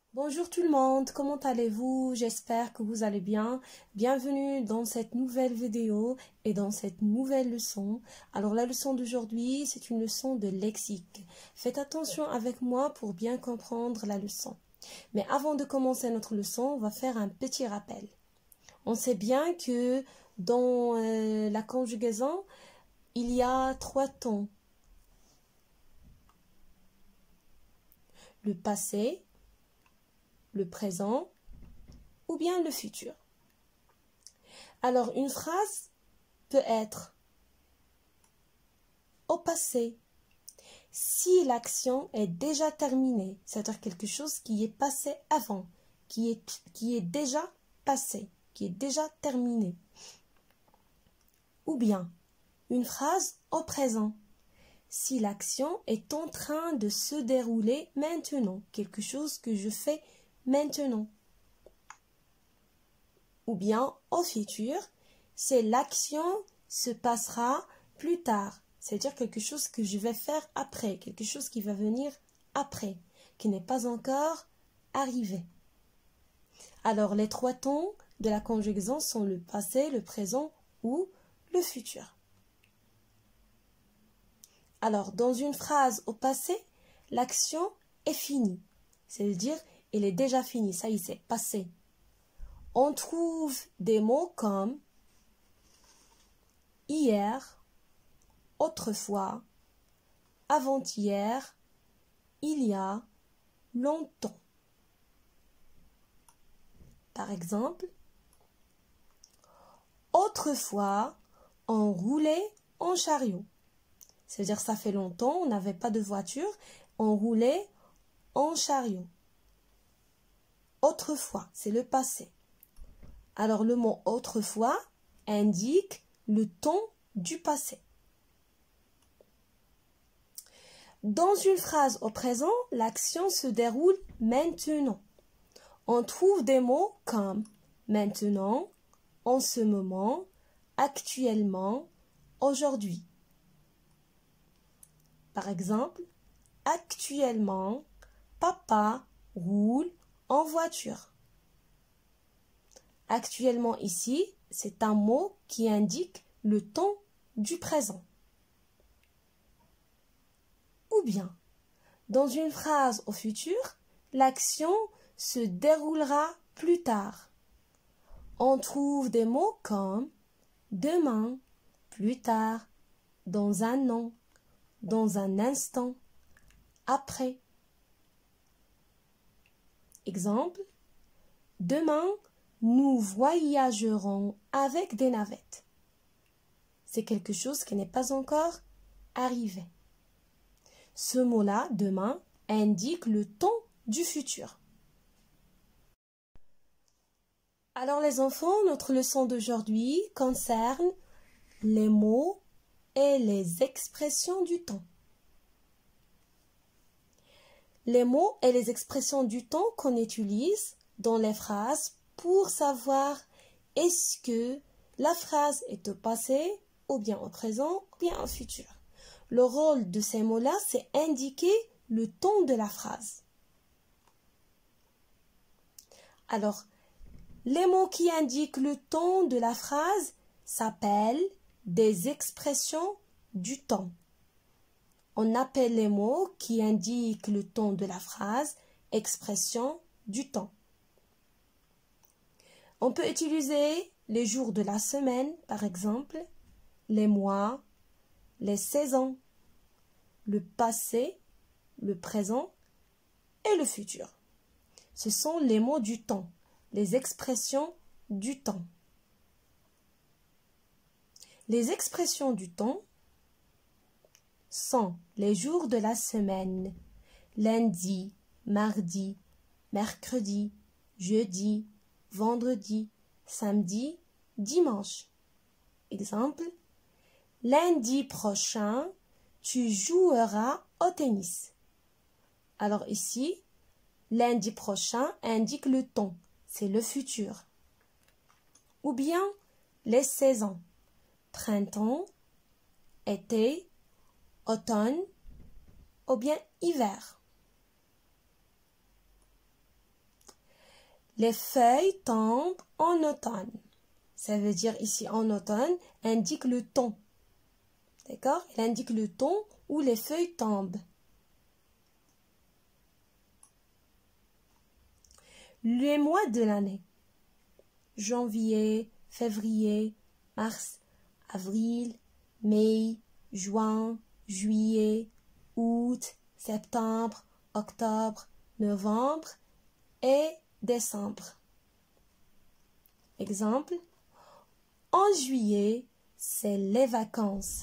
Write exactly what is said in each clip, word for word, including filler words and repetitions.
Bonjour tout le monde, comment allez-vous? J'espère que vous allez bien. Bienvenue dans cette nouvelle vidéo et dans cette nouvelle leçon. Alors la leçon d'aujourd'hui, c'est une leçon de lexique. Faites attention avec moi pour bien comprendre la leçon. Mais avant de commencer notre leçon, on va faire un petit rappel. On sait bien que dans euh, la conjugaison, il y a trois temps. Le passé, le présent ou bien le futur. Alors, une phrase peut être au passé si l'action est déjà terminée, c'est-à-dire quelque chose qui est passé avant, qui est, qui est déjà passé, qui est déjà terminé. Ou bien, une phrase au présent si l'action est en train de se dérouler maintenant, quelque chose que je fais maintenant. Ou bien au futur, c'est l'action se passera plus tard, c'est-à-dire quelque chose que je vais faire après, quelque chose qui va venir après, qui n'est pas encore arrivé. Alors les trois temps de la conjugaison sont le passé, le présent ou le futur. Alors dans une phrase au passé, l'action est finie, c'est-à-dire elle est déjà finie, ça y est, c'est passé. On trouve des mots comme hier, autrefois, avant-hier, il y a, longtemps. Par exemple, autrefois, on roulait en chariot. C'est-à-dire ça fait longtemps, on n'avait pas de voiture, on roulait en chariot. Autrefois, c'est le passé. Alors le mot autrefois indique le temps du passé. Dans une phrase au présent, l'action se déroule maintenant. On trouve des mots comme maintenant, en ce moment, actuellement, aujourd'hui. Par exemple, actuellement, papa roule en voiture. Actuellement ici, c'est un mot qui indique le temps du présent. Ou bien, dans une phrase au futur, l'action se déroulera plus tard. On trouve des mots comme demain, plus tard, dans un an, dans un instant, après. Exemple, demain, nous voyagerons avec des navettes. C'est quelque chose qui n'est pas encore arrivé. Ce mot-là, demain, indique le temps du futur. Alors les enfants, notre leçon d'aujourd'hui concerne les mots et les expressions du temps. Les mots et les expressions du temps qu'on utilise dans les phrases pour savoir est-ce que la phrase est au passé ou bien au présent ou bien au futur. Le rôle de ces mots-là, c'est indiquer le ton de la phrase. Alors, les mots qui indiquent le ton de la phrase s'appellent des expressions du temps. On appelle les mots qui indiquent le ton de la phrase expressions du temps. On peut utiliser les jours de la semaine, par exemple, les mois, les saisons, le passé, le présent et le futur. Ce sont les mots du temps, les expressions du temps. Les expressions du temps sont les jours de la semaine, lundi, mardi, mercredi, jeudi, vendredi, samedi, dimanche. Exemple, lundi prochain, tu joueras au tennis. Alors ici, lundi prochain indique le temps, c'est le futur. Ou bien les saisons, printemps, été, automne ou bien hiver. Les feuilles tombent en automne. Ça veut dire ici en automne indique le temps. D'accord? Il indique le temps où les feuilles tombent. Les mois de l'année. Janvier, février, mars, avril, mai, juin, juillet, août, septembre, octobre, novembre et décembre. Exemple, en juillet, c'est les vacances.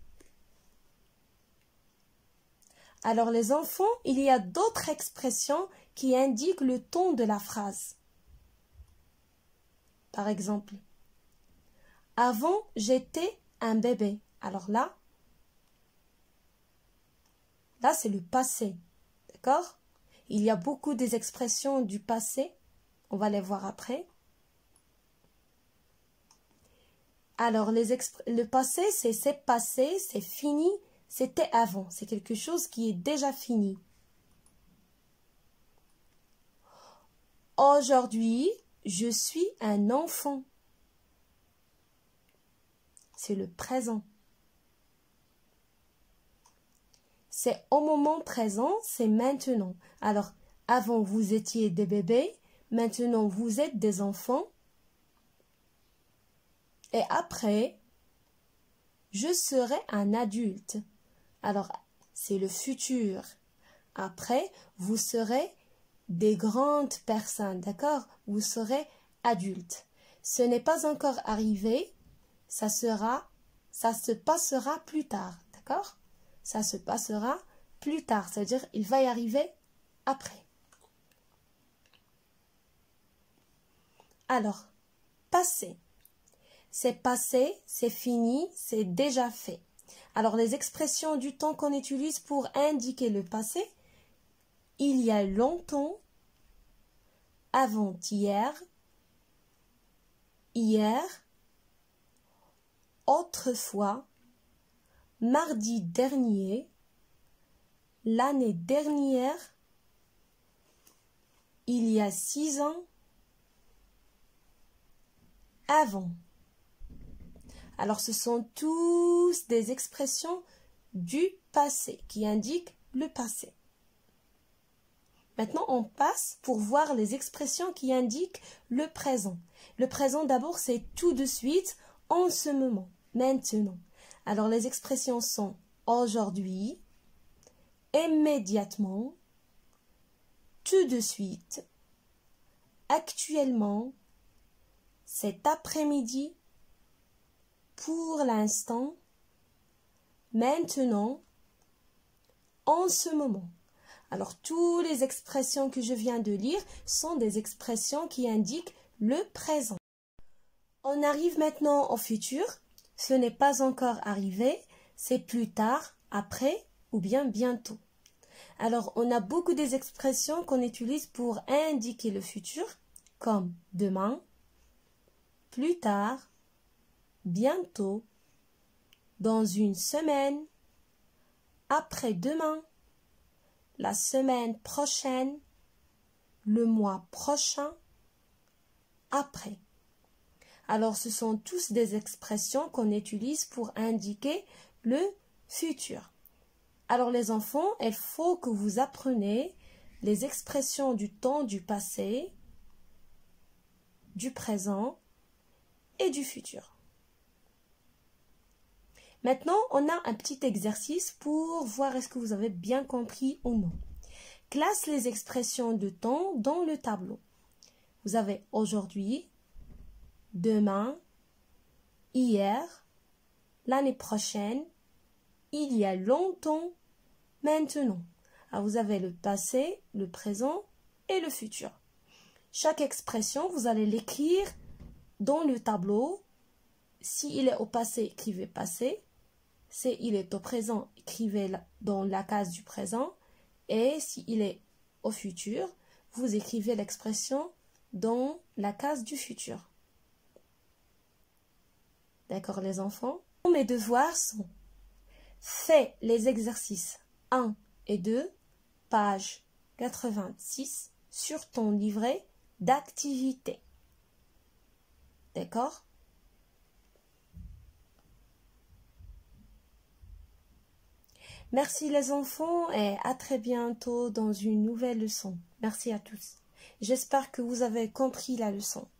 Alors les enfants, il y a d'autres expressions qui indiquent le ton de la phrase. Par exemple, avant, j'étais un bébé. Alors là, là c'est le passé. D'accord? Il y a beaucoup des expressions du passé. On va les voir après. Alors, les le passé, c'est c'est passé, c'est fini, c'était avant. C'est quelque chose qui est déjà fini. Aujourd'hui, je suis un enfant. C'est le présent. C'est au moment présent, c'est maintenant. Alors, avant, vous étiez des bébés. Maintenant, vous êtes des enfants. Et après, je serai un adulte. Alors, c'est le futur. Après, vous serez des grandes personnes, d'accord? Vous serez adultes. Ce n'est pas encore arrivé, ça sera, ça se passera plus tard, d'accord? Ça se passera plus tard, c'est-à-dire il va y arriver après. Alors, passé. C'est passé, c'est fini, c'est déjà fait. Alors, les expressions du temps qu'on utilise pour indiquer le passé, il y a longtemps, avant-hier, hier, autrefois, mardi dernier, l'année dernière, il y a six ans, avant. Alors, ce sont tous des expressions du passé qui indiquent le passé. Maintenant, on passe pour voir les expressions qui indiquent le présent. Le présent, d'abord, c'est tout de suite, en ce moment, maintenant. Alors, les expressions sont aujourd'hui, immédiatement, tout de suite, actuellement, cet après-midi, pour l'instant, maintenant, en ce moment. Alors, toutes les expressions que je viens de lire sont des expressions qui indiquent le présent. On arrive maintenant au futur. Ce n'est pas encore arrivé, c'est plus tard, après ou bien bientôt. Alors, on a beaucoup des expressions qu'on utilise pour indiquer le futur, comme demain, plus tard, bientôt, dans une semaine, après-demain, la semaine prochaine, le mois prochain, après. Alors, ce sont tous des expressions qu'on utilise pour indiquer le futur. Alors, les enfants, il faut que vous appreniez les expressions du temps du passé, du présent et du futur. Maintenant, on a un petit exercice pour voir est-ce que vous avez bien compris ou non. Classe les expressions de temps dans le tableau. Vous avez aujourd'hui, demain, hier, l'année prochaine, il y a longtemps, maintenant. Alors, vous avez le passé, le présent et le futur. Chaque expression, vous allez l'écrire dans le tableau. S'il est au passé, écrivez passé. S'il est au présent, écrivez dans la case du présent. Et s'il est au futur, vous écrivez l'expression dans la case du futur. D'accord, les enfants? Mes devoirs sont: fais les exercices un et deux, page quatre-vingt-six, sur ton livret, d'activité. D'accord? Merci les enfants et à très bientôt dans une nouvelle leçon. Merci à tous. J'espère que vous avez compris la leçon.